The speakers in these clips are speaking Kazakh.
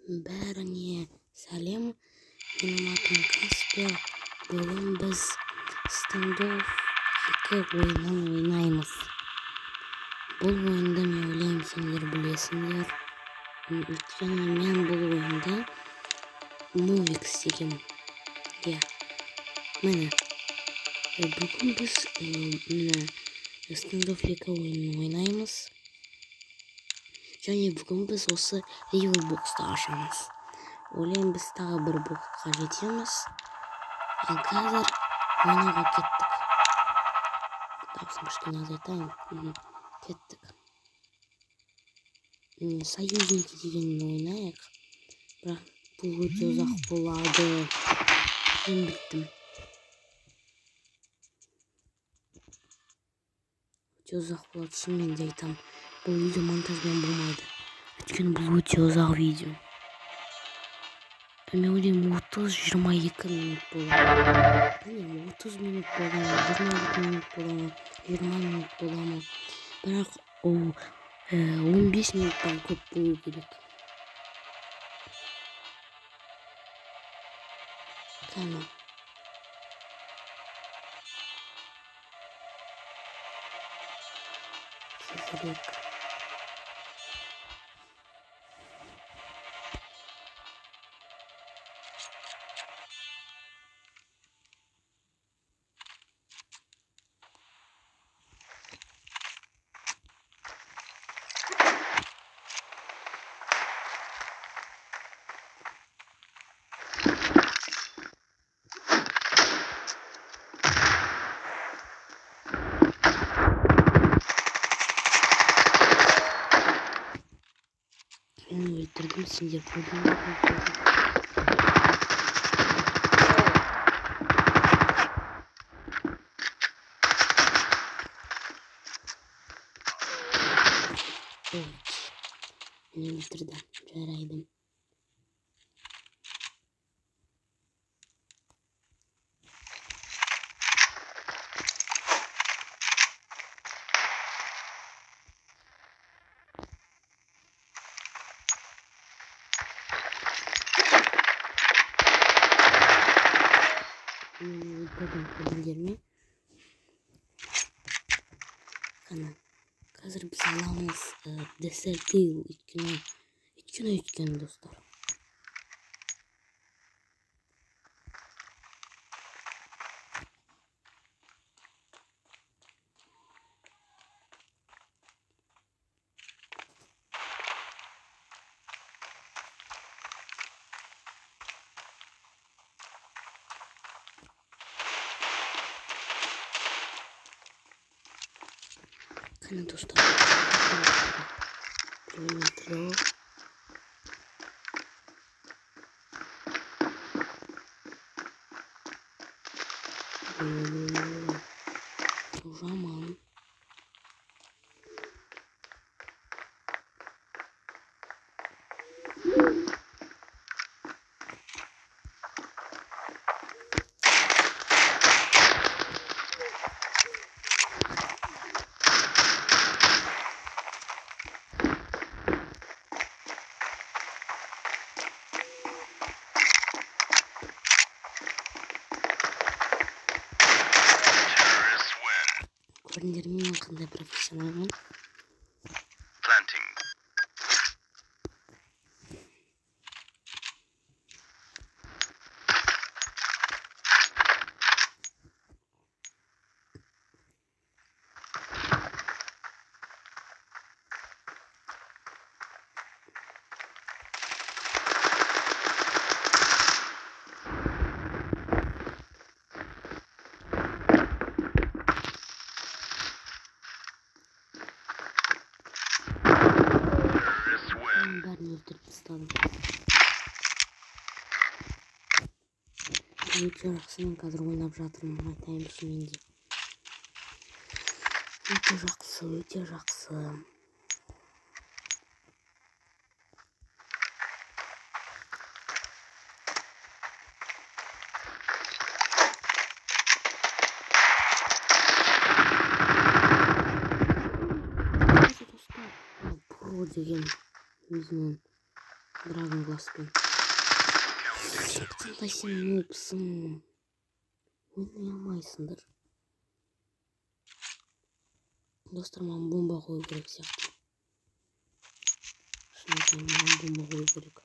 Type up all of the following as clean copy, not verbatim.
Бәріңе сәлем, менің атым Каспер. Бүгін біз Standoff 2 ойынын ойнаймыз. Бұл ойынды мен ойлаймын сендер білесіңдер. Өйткені мен бұл ойында Movix деген. Міне. Бүгін біз Standoff 2 ойынын ойнаймыз. Және бүгін біз осы Rival Box'ты ашамыз. Ойлаймын біз тағы бір боксқа жетеміз. Ал қазір ойнауға кеттік. Дауысын кішкене азайтайын. Кеттік. Союзники дегенін ойнайық. Бірақ бұл өте ұзақ болады. Мен біттім. Өте ұзақ болады, шынымен де айтамын. Бұл видео монтажбен болмайды. Өйткені бұл өте ұзақ видео. Мен ойлаймын 30-22 минут болады. Білмеймін, 30 минут болады, 22 минут болады, 20 минут болады. Бірақ ол 15 минуттан көп болу керек. Кәне. Тезірек. Мен өлтірдім, сендер көрдіңдер. Мен өлтірдім, жарайды. Көрдіңдер. Қана. Қазір біз аламыз десерті өйткені достар. Қана достар. Жаман. Көрдіңдер мен қандай профессионалмын. Бәрін өлтіріп тастадым. Өте жақсымен қазір ойнап жатырмын, айтайын шынымен де. Өте жақсы. Про деген өзінің драгон глазпен. Қандай сен нопсың? Ойнай алмайсыңдар. Достар, маған бомба қою керек сияқты. Шын айтайын, маған бомба қою керек.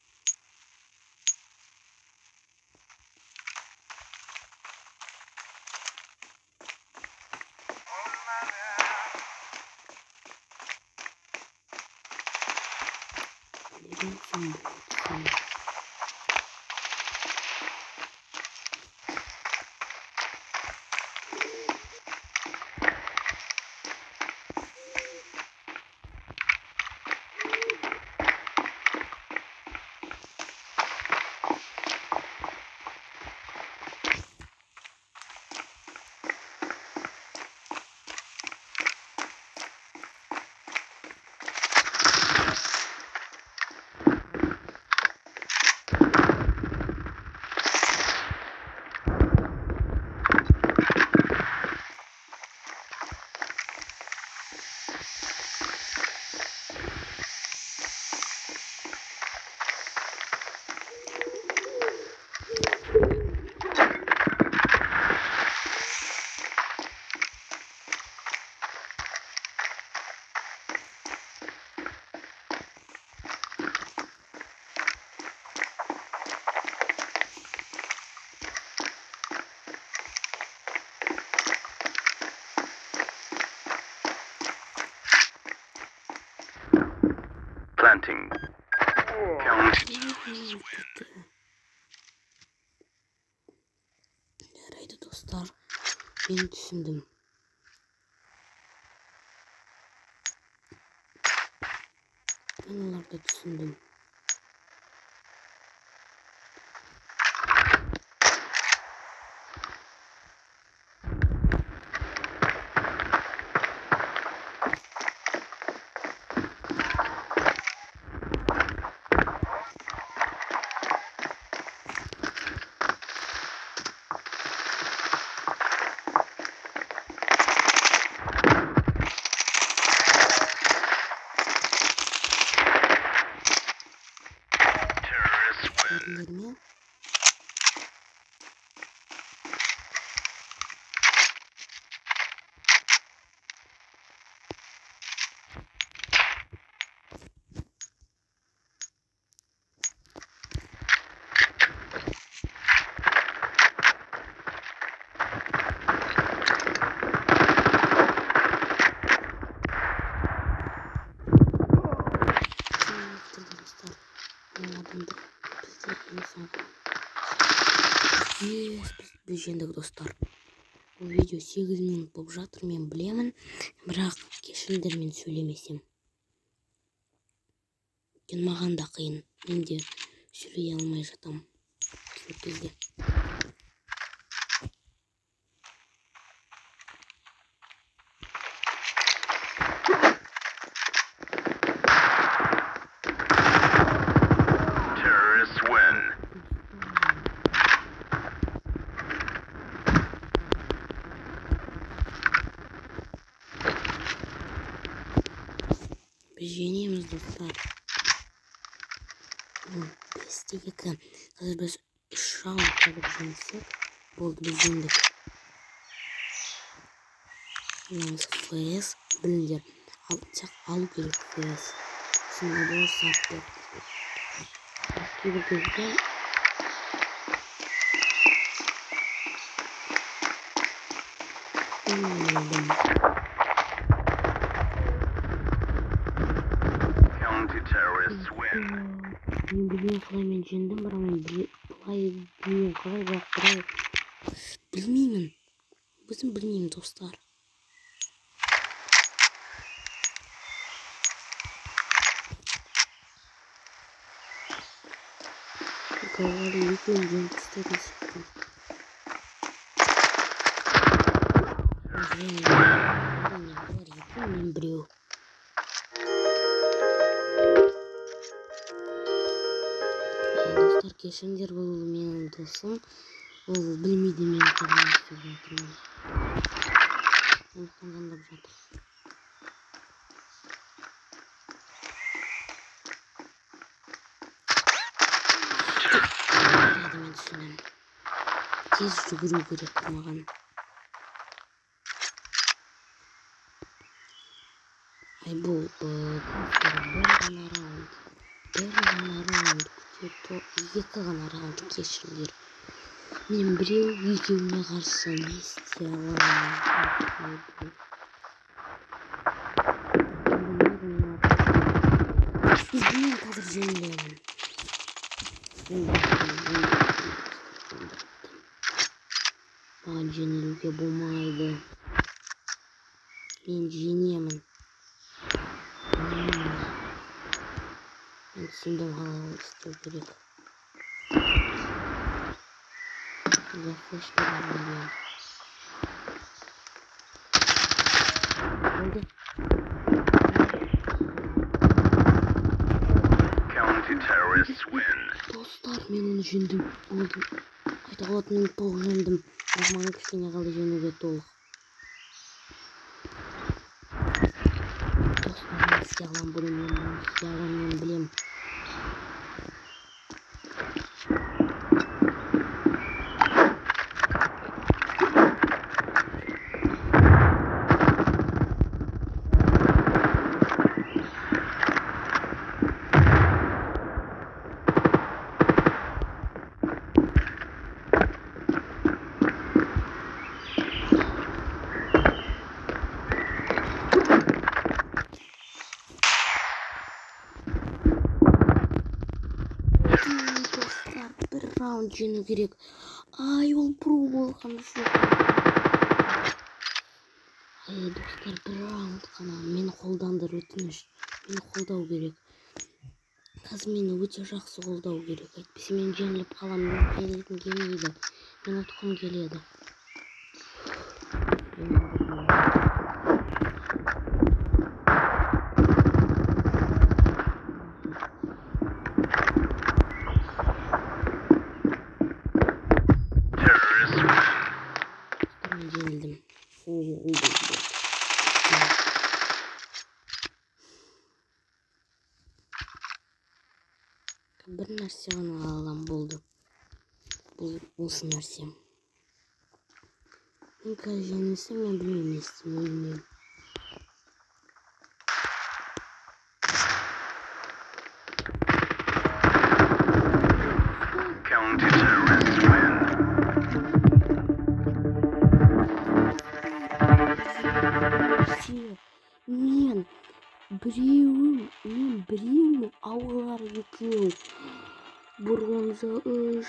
Planting. Yaraydı dostlar. Ben düşündüm. Ben onlarda düşündüm. Görünür. Biz жеңдік достар. Бұл видео 8 минут болып жатыр, мен білемін, бірақ кешіріңдермен сөйлемесем. Маған да қиын, мен де сөйлей алмай жатам сол кезде. Biz жеңеміз достар. 5-2. Қазір біз 3 раунд қылып жеңсек, болды, біз жеңдік. FPS біліңдер, алу керек FPS. Сонда бұл сәтті. Кейбір кезде мен білмеймін қалай мен жеңдім, бірақ мен білмеймін қалай, бірақ білмеймін. Өзім білмеймін достар. Говорю, екеуін жеңіп істедім сияқты. Екеуін біреу. Достар, кешіріңдер, бұл менің досым. Ол білмейді мен қалай істеп жатырмын. Сондықтан звондап жатыр. мен түсінемін. Тез жүгіру керек маған. Ай бұл бір ғана раунд екі ғана раунд кешіріңдер. Мен біреу екеуіне қарсы не істей аламын. Мен қазір жеңілемін. Маған жеңілуге болмайды. Мен жеңемін. Мен түсіндім қалай істеу керек. Флешка бар білем. Болды. Достар, мен оны жеңдім. Болды. Қайта қалатын мен толық жеңдім. Маған кішкене қалды жеңуге толық. Достар, мен істей аламын бұны, мен істей аламын, мен білем. Раунд жеңу керек. Ай, ол про болған жоқ. Ай, достар, бір раунд қана. Мені қолдаңдар, өтініш. Мені қолдау керек. Қазір мені өте жақсы қолдау керек. Әйтпесе мен жеңіліп қаламын. Мен қайнайтын келмейді. Мен ұтқым келеді. Жеңілдім. Бір нәрсе ғана алам болды. Бұл осы нәрсе. Мен қазір жеңілсем, мен білмеймін, естімей өлмеймін. Мен біреуін аулар екеу. Бронза 3.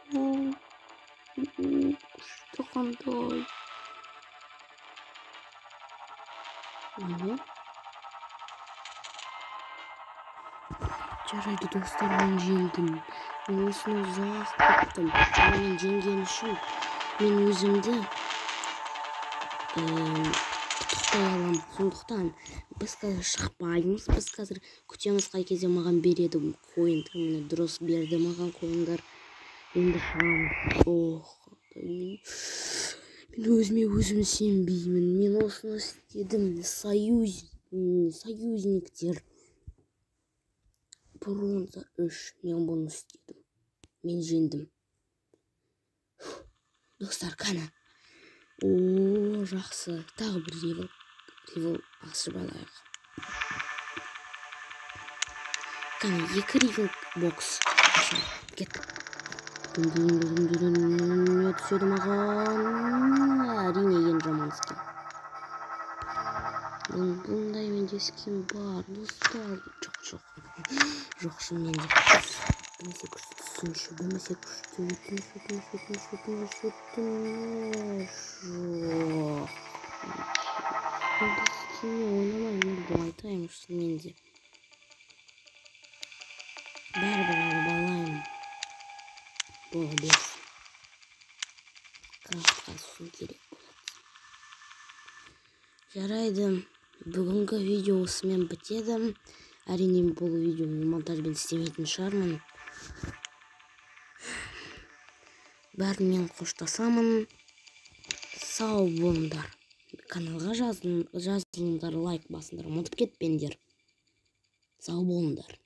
Күшті қандай. Жарайды достар, мен жеңдім. Мен осыны ұзақ күттім. Мен жеңген үшін мен өзімді құттықтай аламын. Сондықтан біз қазір шықпаймыз. Біз қазір күтеміз, қай кезде маған береді коин. Мені дұрыс берді маған коиндар. Енді шығамыз. Мен өзіме өзім сенбеймін. Мен осыны істедім. Союзниктер. Бронза 3. Мен бұны істедім. Мен жеңдім. Достар, қана. Жақсы. Тағы бір ривел ашып алайық. Қана, 2 ривел бокс. Кеттік. Түседі маған. Әрине ең жаман скин. Бұндай менде скин бар. Достар. Жоқ, шынымен де. Білмесе күшті түсінші. Білмесе күшті өтініш. Жоқ. Бұл скинне ойнамайын. Бұл айтайын шынымен де. Бәрібір балайым. Бола берсін. Крафтқа түсін керек болады. Жарайды. Бүгінгі видео осымен бітеді. Әрине бұл видеоны монтажбен істемейтін шығармын. Бәрімен қоштасамын. Сау болыңдар. Каналға жазылыңдар, лайк басыңдар. Ұмытып кетпеңдер. Сау болыңдар.